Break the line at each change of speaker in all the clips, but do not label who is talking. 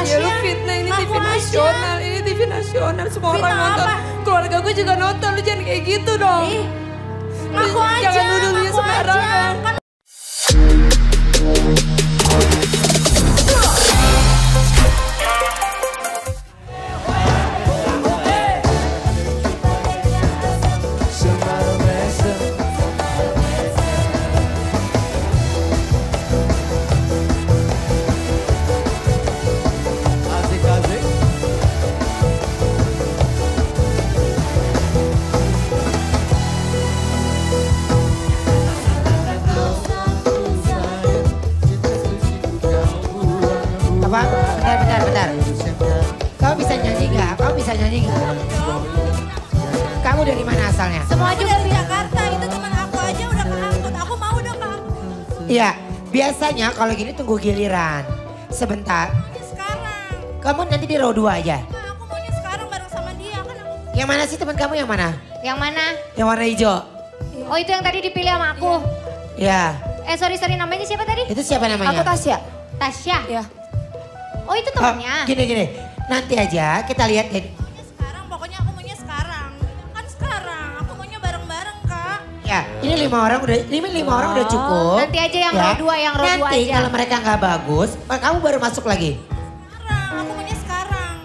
Ya lu fitnah, ini TV nasional, ini TV nasional, semua orang nonton. Keluarga gue juga nonton, lu jangan kayak gitu dong.
Ngaku aja,
jangan nuduhnya sembarangan.
Bentar. Kamu bisa nyanyi nggak? Kamu dari mana asalnya?
Semua juga dari Jakarta, itu teman aku aja udah keangkut. Aku mau udah keangkut.
Iya, biasanya kalau gini tunggu giliran. Sebentar.
Sekarang.
Kamu nanti di row 2 aja.
Aku maunya sekarang bareng sama dia kan aku.
Yang mana sih teman kamu yang mana?
Yang mana?
Yang warna hijau.
Oh itu yang tadi dipilih sama aku.
Ya.
Sorry namanya siapa tadi?
Itu siapa namanya?
Aku Tasya. Tasya?
Iya.
Oh itu temannya?
Gini. Nanti aja kita lihat ya.
Sekarang, pokoknya aku maunya sekarang. Kan sekarang, aku maunya bareng-bareng Kak.
Ya, ini 5 orang udah cukup.
Nanti aja yang row 2, yang row 2 aja.
Nanti kalau mereka nggak bagus, kamu baru masuk lagi.
Sekarang, aku maunya sekarang.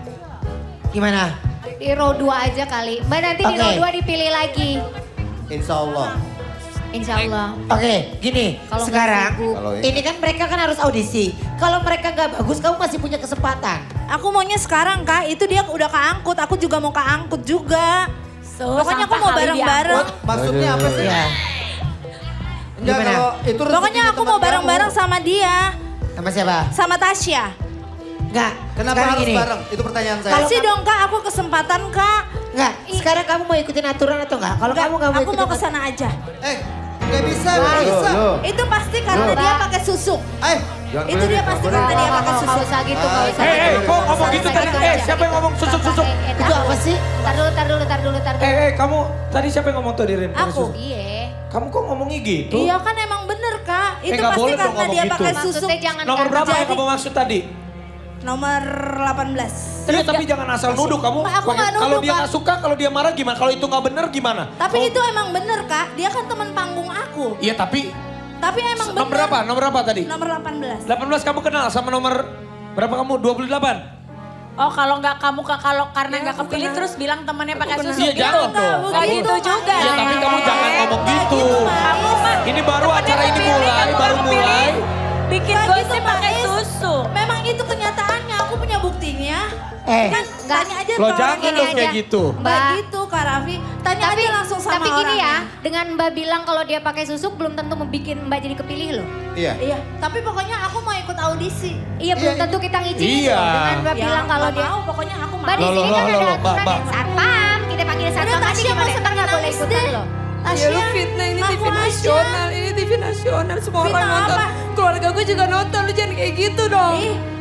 Gimana?
Di row 2 aja kali. Mbak nanti di row 2 dipilih lagi.
Insya Allah.
Insya Allah.
Oke, gini.
Kalau
sekarang
kalau
ini kan mereka kan harus audisi. Kalau mereka nggak bagus, kamu masih punya kesempatan.
Aku maunya sekarang Kak, itu dia udah keangkut. Aku juga mau keangkut juga. Pokoknya aku mau bareng-bareng.
Maksudnya apa sih?
Ya.
Enggak,
Gimana?
kalau itu
Pokoknya aku mau bareng-bareng sama dia.
Sama siapa?
Sama Tasya.
Enggak.
Kenapa
sekarang
harus
gini.
bareng? Itu pertanyaan saya.
Kasih dong Kak, aku kesempatan Kak.
Enggak. Sekarang kamu mau ikutin aturan atau enggak? Kalau kamu nggak mau
Aku
ikutin
mau kesana aja.
Nggak bisa, nggak bisa.
Itu pasti karena dia pakai susuk. Itu dia pasti karena dia pakai susuk.
Gak usah gitu, gak usah.
Kok ngomong gitu tadi? Siapa yang ngomong susuk-susuk?
Itu apa sih?
Tar dulu.
Kamu tadi siapa yang ngomong tuh Dirin?
Aku.
Iya.
Kamu kok ngomongnya gitu?
Iya kan emang bener Kak. Itu
nggak
pasti
boleh dong
karena
ngomong
dia
gitu.
pakai susuk.
Maksudnya jangan
Nomor berapa yang
Jadi-
kamu maksud tadi?
Nomor 18.
Iya tapi jangan asal nuduh kamu.
Mbak, aku nggak
Kalau
nuduh,
dia
Kak.
nggak suka, kalau dia marah gimana? Kalau itu nggak bener gimana?
Tapi itu emang bener Kak. Dia kan teman panggung aku.
Iya tapi
Tapi emang bener.
nomor berapa? Nomor berapa tadi?
Nomor 18.
18 kamu kenal sama nomor berapa kamu? 28?
Oh kalau nggak kamu karena nggak kepilih terus bilang temannya pakai susuk
Iya
gitu.
jangan dong.
Nggak gitu juga.
Iya tapi kamu jangan ngomong gitu.
Kamu mah
Ini baru acara ini baru mulai.
bikin gosip pakai susu.
Memang itu kenyataannya. Aku punya buktinya. Kan tanya aja
Lo
ke orang
jangan
ini
dong
aja.
kayak gitu.
Mbak gitu Kak Raffi. Tanya aja langsung sama
Tapi gini ya,
orangnya.
dengan Mbak bilang kalau dia pakai susuk belum tentu membuat Mbak jadi kepilih loh.
Iya.
Iya, tapi pokoknya aku mau ikut audisi.
Iya belum tentu kita ngizinin
Iya.
loh dengan Mbak bilang kalau
nggak
dia.
mau, pokoknya aku mau.
Mbak di
Loh,
sini
loh,
kan
loh,
ada
loh,
aturan
Mbak.
yang satpam. Kita panggil satpam aja
Tasya
gimana?
mau
Kita nggak boleh
nangis
ikutan
deh.
loh.
Ya lu fitnah, ini TV nasional, ini TV nasional, semua orang
Fitnah
nonton.
apa?
Keluarga gue juga nonton, lu jangan kayak gitu dong.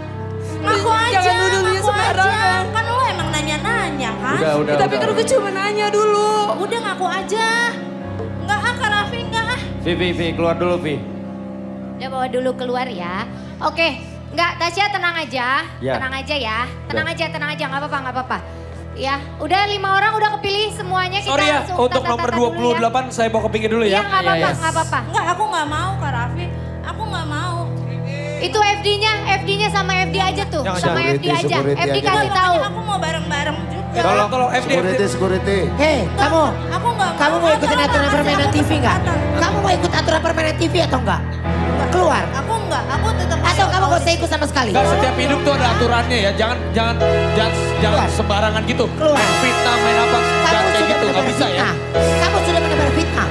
Ngaku aja,
Jangan nuduhnya
ngaku
sembarangan.
aja. Kan lo emang nanya-nanya kan?
Udah.
Tapi kan gue cuma nanya dulu.
Udah ngaku aja. Enggak Kak Raffi, enggak ah.
Vi, keluar dulu Vi.
Udah bawa dulu keluar ya. Oke, nggak Tasya tenang aja,
Ya.
tenang aja ya. Tenang aja, nggak apa-apa. Ya, udah 5 orang udah kepilih semuanya. Kita
Sorry ya,
langsung
untuk
tata-tata
nomor
dulu ya.
28 saya bawa ke pinggir dulu
Iya
ya.
nggak apa-apa.
Enggak, aku enggak mau Kak Raffi. Aku enggak mau.
Itu FD-nya sama FD aja tuh.
Jangan,
Sama
jangan.
FD aja.
Security
FD
aja.
kasih tahu.
Makanya aku mau bareng-bareng juga.
Tolong FD.
Security.
Hei, kamu.
Aku enggak mau.
Kamu mau ikutin aturan
Kasih
permainan
aku
TV enggak?
kesempatan.
Kamu mau ikut aturan permainan TV atau enggak? Keluar.
Aku enggak, aku tetap
Atau kamu gak usah ikut sama sekali?
Enggak, setiap hidup tuh ada aturannya ya. Jangan sembarangan gitu.
Keluar.
Main fitnah, main apa. Jangan kayak gitu, nggak bisa ya.
Kamu sudah menebar fitnah.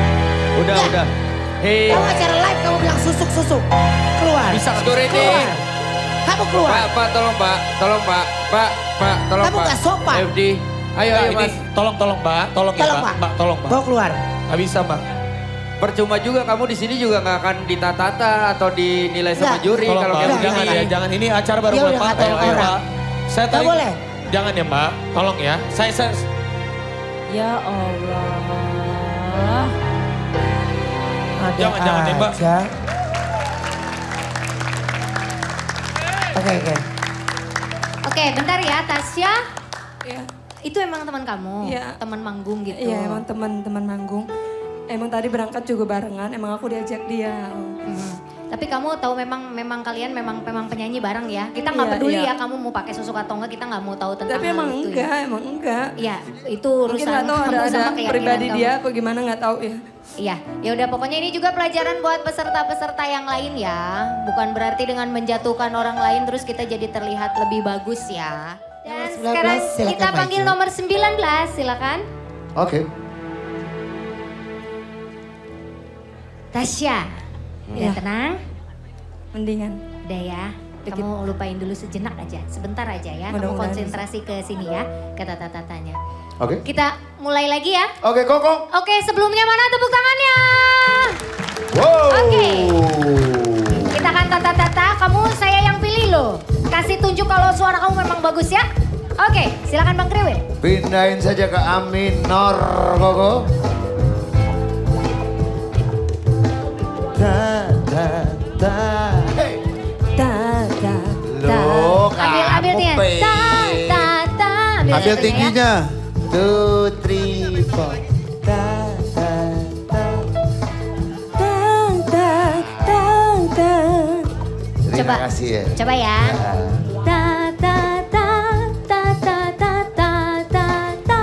Udah. Hei.
Kamu acara live kamu bilang susuk. Keluar.
Bisa
Security.
Keluar. Kamu keluar.
Pak, tolong Pak. Tolong Pak, tolong
Kamu
Pak.
nggak sopan.
FD. Ayo
ini
Mas.
tolong Mbak, tolong ya
Tolong,
Mbak.
Pak.
Mbak, tolong Mbak.
Bawa keluar.
Nggak bisa Mbak.
Percuma juga kamu di sini juga nggak akan ditata atau dinilai sama
Nggak.
juri
Tolong
kalau
Mbak,
kayak
Enggak,
jangan
begini.
ya, jangan ini acara baru
Dia
mulai
udah
Pak.
ngatain
Tolong ya
orang.
Pak. Saya
Nggak
tadi,
boleh.
jangan ya Mbak, tolong ya. Saya
Ya Allah.
Ada
Jangan ya, Mbak.
aja. Oke.
Oke, bentar ya Tasya.
Iya.
Itu emang teman kamu?
Iya.
Teman manggung gitu?
Iya emang teman manggung. Emang tadi berangkat juga barengan, emang aku diajak dia.
Tapi kamu tahu memang kalian memang penyanyi bareng ya? Kita nggak peduli ya kamu mau pakai susuk atau enggak, kita nggak mau tahu tentang
Tapi
hal
emang
itu
enggak,
ya.
emang enggak.
Iya, itu
Mungkin
urusan
nggak tahu
kamu
ada
sama keyakinan
pribadi
kamu.
dia apa gimana nggak tahu ya.
Iya, ya udah pokoknya ini juga pelajaran buat peserta-peserta yang lain ya. Bukan berarti dengan menjatuhkan orang lain terus kita jadi terlihat lebih bagus ya. Dan
Nomor 19,
sekarang
silakan
kita panggil
maju.
nomor 19, silakan.
Oke.
Tasya, udah
Ya.
tenang?
Mendingan.
Udah ya, kamu lupain dulu sejenak aja, sebentar aja ya. Kamu
Mudah-mudahan
konsentrasi ke sini ya, ke tata-tatanya.
Oke.
Kita mulai lagi ya.
Oke, Koko.
Oke, sebelumnya mana tepuk tangannya?
Wow.
Oke. Kita akan tata-tata, kamu saya yang pilih loh. Kasih tunjuk kalau suara kamu memang bagus ya. Oke, silakan Bang Kriwil.
Pindahin saja ke A minor, Koko. Da, da, da. Hey. Loh,
Ambil
kamu
tinggal.
Pe. Ambil
satunya ya.
tingginya. 2, 3, 4. Da, da, da. Terima
Coba.
kasih ya.
Coba ya. Ta ta ta ta ta ta ta ta ta.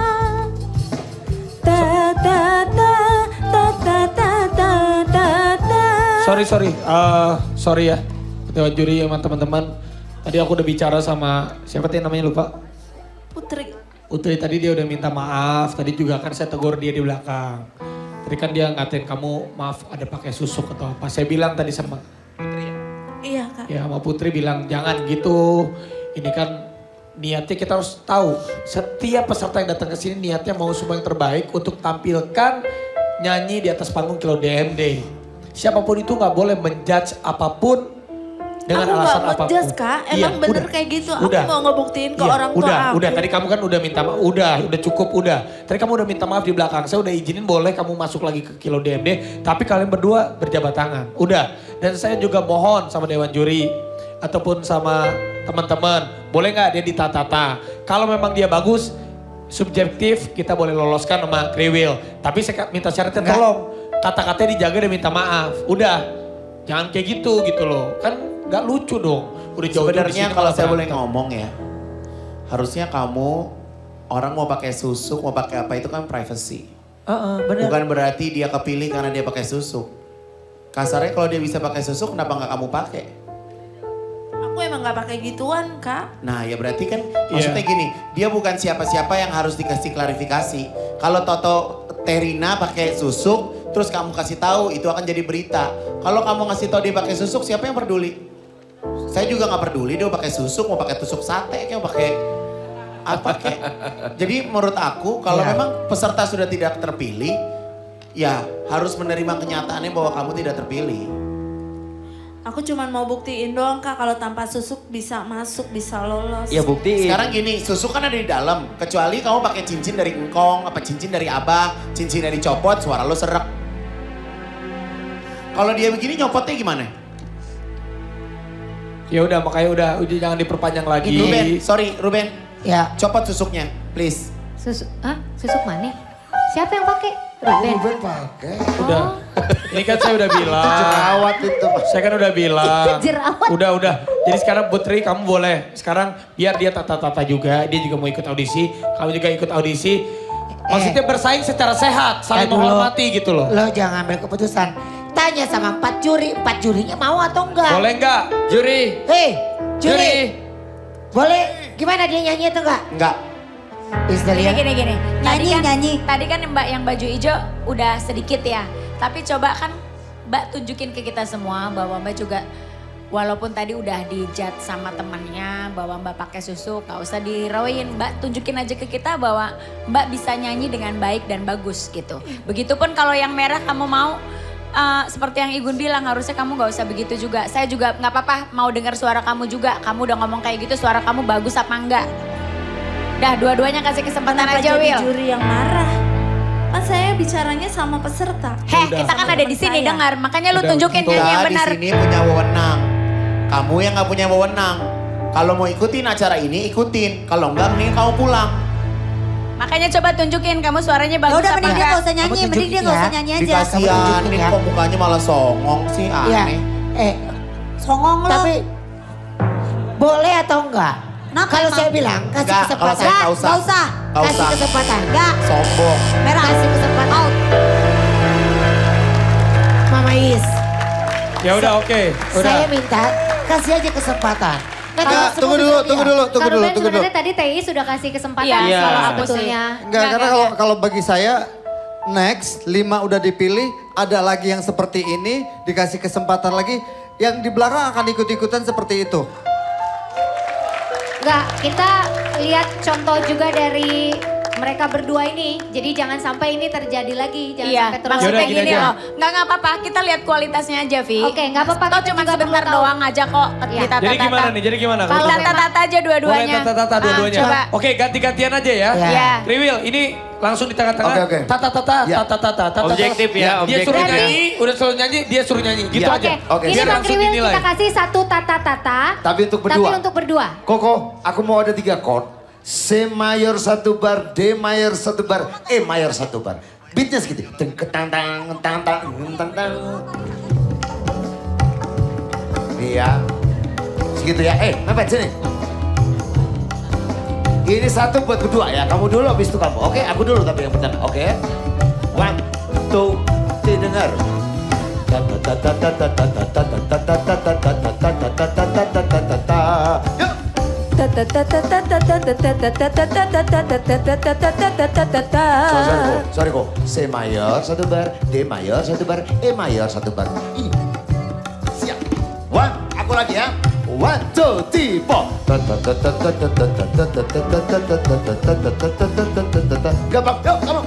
Sorry ya. Dewan juri sama teman-teman. Tadi aku udah bicara sama siapa tadi namanya lupa? Putri tadi dia udah minta maaf. Tadi juga kan saya tegur dia di belakang. Tadi kan dia ngatain kamu maaf ada pakai susuk atau apa. Saya bilang tadi sama Putri ya.
Iya Kak.
Ya sama Putri bilang jangan gitu. Ini kan niatnya kita harus tahu. Setiap peserta yang datang ke sini niatnya mau semua yang terbaik untuk tampilkan nyanyi di atas panggung Kilo DMD. Siapapun itu nggak boleh menjudge apapun dengan
Aku
alasan
nggak
apapun.
nge-judge, Kak. Emang bener kayak gitu. Aku mau ngebuktiin ke orang tua aku.
Udah. Tadi kamu kan udah minta maaf. Udah cukup, udah. Tadi kamu udah minta maaf di belakang. Saya udah izinin boleh kamu masuk lagi ke Kilo DMD. Tapi kalian berdua berjabat tangan. Udah. Dan saya juga mohon sama Dewan Juri. Ataupun sama teman-teman. Boleh nggak dia ditata-tata. Kalau memang dia bagus, subjektif kita boleh loloskan sama Kriwil. Tapi saya minta syaratnya tolong. Kata-katanya dijaga dan minta maaf. Udah. Jangan kayak gitu loh. Kan gak lucu dong. Udah jauh dari
Sebenarnya
sini
kalau
malah
saya boleh
berantem.
ngomong ya. Harusnya kamu orang mau pakai susuk, mau pakai apa itu kan privacy.
Bener.
Bukan berarti dia kepilih karena dia pakai susuk. Kasarnya kalau dia bisa pakai susuk kenapa nggak kamu pakai?
Aku emang gak pakai gituan Kak.
Nah ya berarti kan maksudnya gini, dia bukan siapa-siapa yang harus dikasih klarifikasi. Kalau Toto Terina pakai susuk, terus kamu kasih tahu itu akan jadi berita. Kalau kamu ngasih tahu dia pakai susuk, siapa yang peduli? Saya juga nggak peduli dia mau pakai susuk, mau pakai tusuk sate, kayak mau pakai apa kayak. Jadi menurut aku kalau memang peserta sudah tidak terpilih, ya harus menerima kenyataannya bahwa kamu tidak terpilih.
Aku cuma mau buktiin doang Kak kalau tanpa susuk bisa masuk, bisa lolos.
Ya buktiin.
Sekarang gini, susuk kan ada di dalam. Kecuali kamu pakai cincin dari engkong, apa cincin dari abah, cincin dari copot, suara lo serak. Kalau dia begini nyopotnya gimana?
Ya udah makanya udah jangan diperpanjang lagi.
Ruben.
Ya.
Copot susuknya, please.
Susuk mana? Siapa yang pakai? Ruben.
pakai.
Udah. Ini kan saya udah bilang.
Jerawat itu.
Saya kan udah bilang.
Jerawat.
Udah. Jadi sekarang Putri kamu boleh. Sekarang biar dia tata-tata juga. Dia juga mau ikut audisi. Kamu juga ikut audisi. Maksudnya bersaing secara sehat. Saling menghormati gitu loh.
Lo jangan ambil keputusan. Tanya sama 4 juri. 4 jurinya mau atau enggak?
Boleh enggak?
Juri.
Hei, juri. Boleh gimana dia nyanyi atau enggak?
Enggak.
Gini. Tadi kan Mbak yang baju hijau udah sedikit ya. Tapi coba kan Mbak tunjukin ke kita semua bahwa Mbak juga walaupun tadi udah dijudge sama temannya bahwa Mbak pakai susuk, gak usah dirawain. Mbak tunjukin aja ke kita bahwa Mbak bisa nyanyi dengan baik dan bagus gitu. Begitupun kalau yang merah kamu mau seperti yang Igun bilang harusnya kamu gak usah begitu juga. Saya juga gak apa-apa mau dengar suara kamu juga. Kamu udah ngomong kayak gitu suara kamu bagus apa enggak. Dah dua-duanya kasih kesempatan
Kenapa
aja
jadi
Will.
juri yang marah? Kan saya bicaranya sama peserta.
Kita kan ada di sini
saya.
dengar. Makanya lu
Udah,
tunjukin
untuk-
nyanyi yang
Kita di
benar.
sini punya wewenang. Kamu yang nggak punya wewenang. Kalau mau ikutin acara ini, ikutin. Kalau enggak, mending kamu pulang.
Makanya coba tunjukin kamu suaranya bagus
udah
apa
mending dia
enggak.
gak usah nyanyi, mending dia gak usah nyanyi aja.
Dikasihan, ini kok mukanya malah songong sih, aneh.
Songong lo.
Tapi boleh atau enggak? Kalau saya bilang kasih
Enggak,
kesempatan.
kalau saya nggak usah.
Nggak usah.
Nggak
Kasih
usah.
kesempatan. Enggak.
Sombong.
Merah. Kasih kesempatan. Out. Mama Is.
Ya udah oke. Udah.
Saya minta kasih aja kesempatan.
Enggak, tunggu dulu.
Kak Ruben sebenarnya tadi TI sudah kasih kesempatan
Iya,
kalau
aku
sebetulnya.
Enggak, karena kalau bagi saya next 5 udah dipilih, ada lagi yang seperti ini, dikasih kesempatan lagi, yang di belakang akan ikut-ikutan seperti itu.
Enggak, kita lihat contoh juga dari mereka berdua ini. Jadi jangan sampai ini terjadi lagi. Jangan
Iya,
sampai terus.
maksudnya
Yaudah, gini
gini
aja.
loh. Nggak apa-apa, kita lihat kualitasnya aja, Vi.
Oke, nggak apa-apa,
Toh
kita
cuma
juga
sebentar
perlu tahu.
doang aja kok.
Iya.
Jadi gimana nih? Jadi gimana?
Kalau
Tata-tata aja dua-duanya.
Boleh tata-tata dua-duanya.
Coba.
Oke, ganti-gantian aja ya.
Iya.
Riwil, ini langsung di tengah-tengah.
Oke.
Tata-tata,
Ya.
tata-tata.
Objektif ya,
Dia suruh
objektif.
nyanyi, udah suruh nyanyi, dia suruh nyanyi. Gitu
Iya.
aja.
Oke, ini
Biar
Bang
langsung
Kriwil
dinilai.
kita kasih satu tata-tata.
Tapi untuk
Tapi
berdua.
untuk berdua.
Koko, aku mau ada 3 chord. C mayor 1 bar, D mayor 1 bar, E mayor 1 bar. Beatnya segitu. Teng ketang tang tang tang tang tang. Iya. Segitu ya. Mepet sini. Ini satu buat berdua ya. Kamu dulu habis itu kamu. Oke, aku dulu tapi yang pertama. Oke. 1, 2, 3 dengar. Yuk. Sorry kok. C mayor 1 bar, D mayor 1 bar, E mayor 1 bar. Siap. 1, aku lagi ya. 1, 2, 3, 4. Gampang, yuk kamu.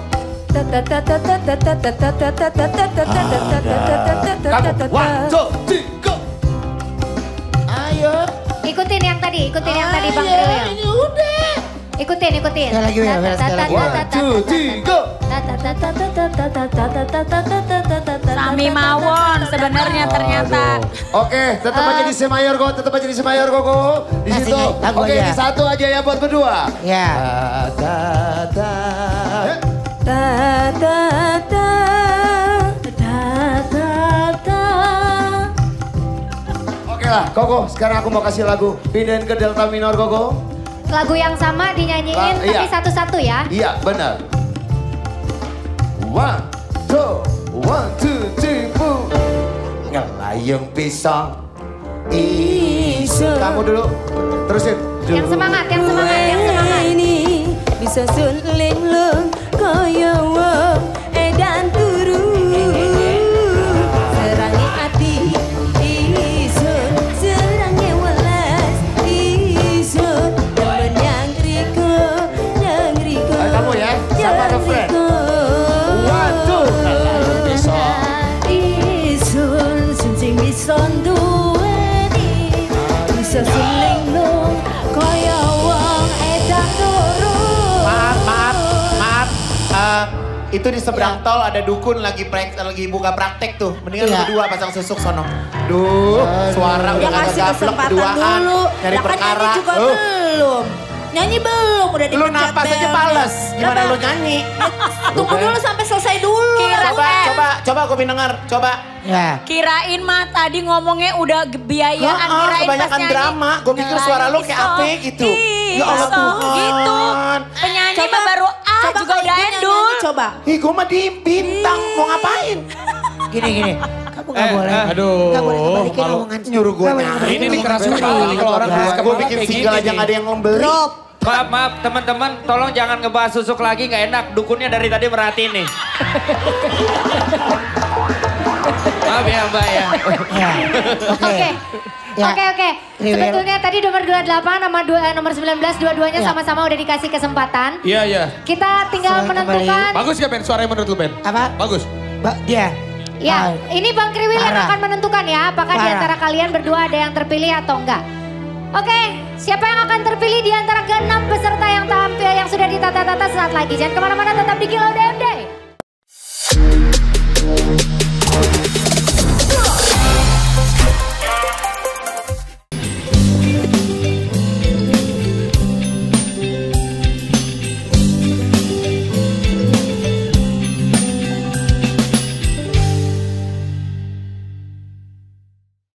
Kamu, 1, 2, 3, go. Ayo.
Ikutin yang tadi Bang Kriwil.
Ini udah.
Ikutin.
Sekali lagi, Wil, sekali lagi.
1, 2, 3, go.
Sami Mawon sebenarnya ternyata.
Oke, tetap aja di C mayor kok, tetap aja di C mayor kok. Di
Kasih
situ.
lagu
Oke,
aja.
ini satu aja ya buat berdua.
Ya.
Oke lah, Koko, sekarang aku mau kasih lagu. Pindahin ke delta minor, Koko.
Lagu yang sama dinyanyiin
Iya.
tapi satu-satu ya.
Iya, benar. 1, 2, 3, 4. Ngelayung pisang. Kamu dulu. Terusin.
Yang semangat.
Ini bisa suling lung kaya wong edan turu. Serangi ati isun, serangi welas isun. Temen yang riko.
Ayo kamu ya, sama refren. 1, 2, ngelayung pisang.
Isun, sing bisa duweni. Bisa suling lung kaya wong edan turu.
Maaf. Itu di seberang tol ada dukun lagi buka praktek tuh. Mendingan
Iya.
berdua pasang susuk sono. Duh, suara udah
Dia
kagak
kasih
gablek
kesempatan
berduaan.
dulu.
Nyari
Lah kan
perkara.
nyanyi juga belum. Nyanyi belum, udah
Lu
dipecat
napas aja
belnya.
pales. Gimana
Lah,
lu nyanyi?
Tunggu dulu sampai selesai dulu.
Coba aku denger. Coba.
Ya.
Kirain mah tadi ngomongnya udah biayaan, kirain
kebanyakan
pas nyanyi.
drama. Gue pikir suara lu kayak apa gitu. Ya Allah Tuhan.
Gitu. Penyanyi mah baru juga
kalau
udah
Ibu nyanyi,
endul.
Coba.
Ih, gue mah di bintang. Mau ngapain?
Gini. Kamu gak boleh.
aduh,
Gak boleh kebalikin
malu.
omongan.
Nyuruh gue
Gak boleh
nyanyi.
kebalikin
Ini nih keras
omongan.
sekali kalau orang keras
Gue
kepala
bikin
kayak
single
gini
aja
nih.
gak ada yang membeli.
Drop.
Maaf teman-teman, tolong jangan ngebahas susuk lagi, nggak enak. Dukunnya dari tadi merhatiin nih. Maaf ya Mbak ya.
Ya.
Oke.
Ya.
Oke.
Riwil.
Sebetulnya tadi nomor 28 sama nomor 19 dua-duanya
Ya.
sama-sama udah dikasih kesempatan.
Iya.
Kita tinggal
Selamat
menentukan.
Bagus ya Ben, suaranya menurut lu Ben?
Apa?
Bagus.
Dia.
Ya, ini Bang Kriwil yang
Parah.
akan menentukan ya, apakah di
Parah.
antara kalian berdua ada yang terpilih atau enggak. Oke, siapa yang akan terpilih di antara ke-6 peserta yang tampil yang sudah ditata-tata saat lagi? Jangan kemana-mana, tetap di Kilau DMD.